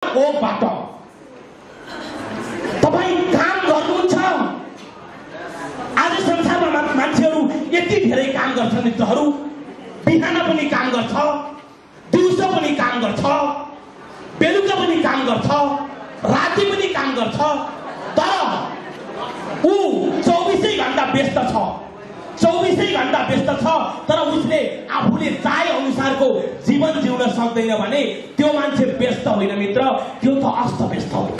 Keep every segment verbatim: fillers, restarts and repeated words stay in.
ओबाट तपाई काम गर्नुहुन्छ। आज संसारमा मान्छेहरू यति धेरै काम गर्छन् मित्रहरू, बिहान पनि काम गर्छ, दिउँसो पनि काम गर्छ, बेलुका पनि काम गर्छ, राति पनि काम गर्छ, तर ऊ चौबिसै घण्टा व्यस्त छ चौबिसै घण्टा व्यस्त छ तर उसले आफूले चाहे अनुसारको जीवन जिउन सक्दैन भने त्यो मान्छे व्यस्त होइन मित्र, त्यो त अस्त व्यस्त हो।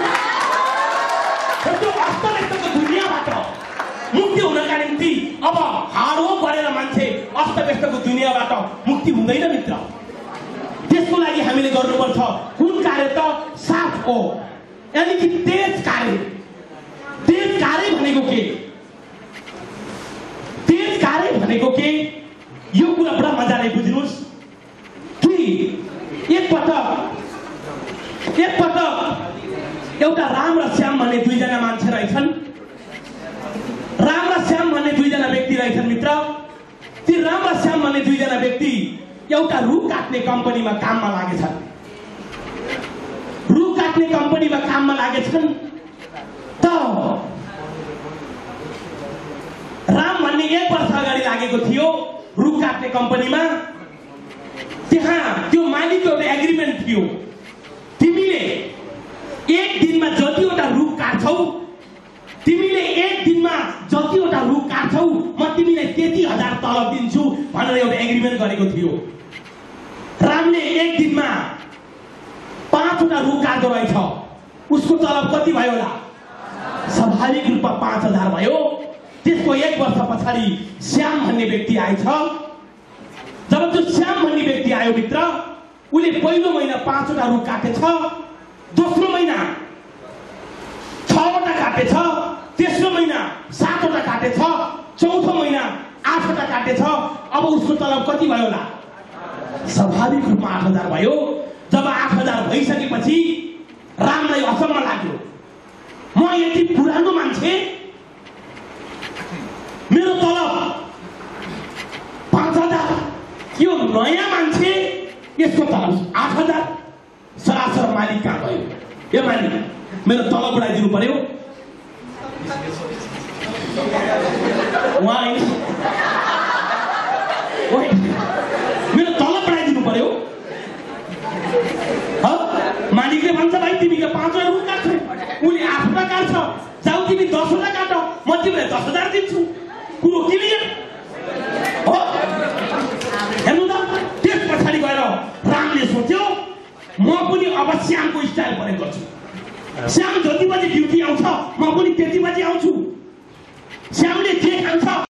त्यो अस्त व्यस्तको दुनियाँबाट मुक्ति हुनका निम्ति अब हार्डवर्क गरेर मान्छे अस्त व्यस्तको दुनियाँबाट मुक्ति हुँदैन मित्र। त्यसको लागि हामीले गर्नुपर्छ कुन कार्य त साफ हो, यानी कि तेज कार्य। तेज कार्य भनेको के? तेज कार्य भनेको के? यो कुरा बडा मजाले बुझ्नुस् कि एकपटक एकपटक एउटा राम र श्याम भन्ने दुईजना मान्छे रहेछन्। राम र श्याम भन्ने दुईजना व्यक्ति रहेछन् मित्र। ती राम र श्याम भन्ने दुईजना व्यक्ति एउटा रुख काट्ने कम्पनीमा काममा लागेछन्। रुख काट्ने कम्पनीमा काममा लागेछन् त राम भन्ने एक वर्ष अगाडि लागेको थियो रुख काट्ने कम्पनीमा। त्यहाँ त्यो मालिकको एउटा एग्रिमेन्ट थियो, तिमीले एक दिनमा जतिवटा रुख काट्छौ तिमीले एक दिनमा जतिवटा रुख काट्छौ म तिमीलाई त्यति हजार तलब दिन्छु भनेर एउटा एग्रिमेन्ट गरेको थियो। रामले एक दिनमा पाँचवटा रुख काट्दो रहेछ, उसको तलब कति भयो होला? स्वाभाविक रूपमा पाँच हजार भयो। त्यसको एक वर्ष पछाडि श्याम भन्ने व्यक्ति आएछ। जब त्यो श्याम भन्ने व्यक्ति आयो मित्र, उसले पहिलो महिना पाँचवटा रुख काटेछ, दोस्रो महिना छवटा काटेछ, तेस्रो महिना सातवटा काटेछ, चौथो महिना आठवटा काटेछ। अब उसको तलब कति भयो होला? स्वाभाविक रूपमा आठ हजार भयो। जब आठ हजार भइसकेपछि रामलाई अचम्म लाग्यो, म यति पुरानो मान्छे, मेरो तलब पाँच हजार, यो नयाँ मान्छे यसको तलब आठ हजार। सरासर मालिक कहाँ गयो? यो मालिक मेरो तलब बढाइदिनु पर्यो। उहाँ मेरो तलब बढाइदिनु पर्यो। मालिकले भन्छ भाइ तिमीले पाँचवटा रुख काट्छौ, उसले आठवटा काट्छ, जाऊ तिमी दसवटा काट, म तिमीलाई दस हजार दिन्छु। कुरो क्लियर हो? हेर्नु त, त्यस पछाडि गएर रामले सोच्यो म पनि अब श्यामको स्टाइल प्रयोग गर्छु। श्याम जति बजे ड्युटी आउँछ म पनि त्यति बजे आउँछु। श्यामले जे खान्छ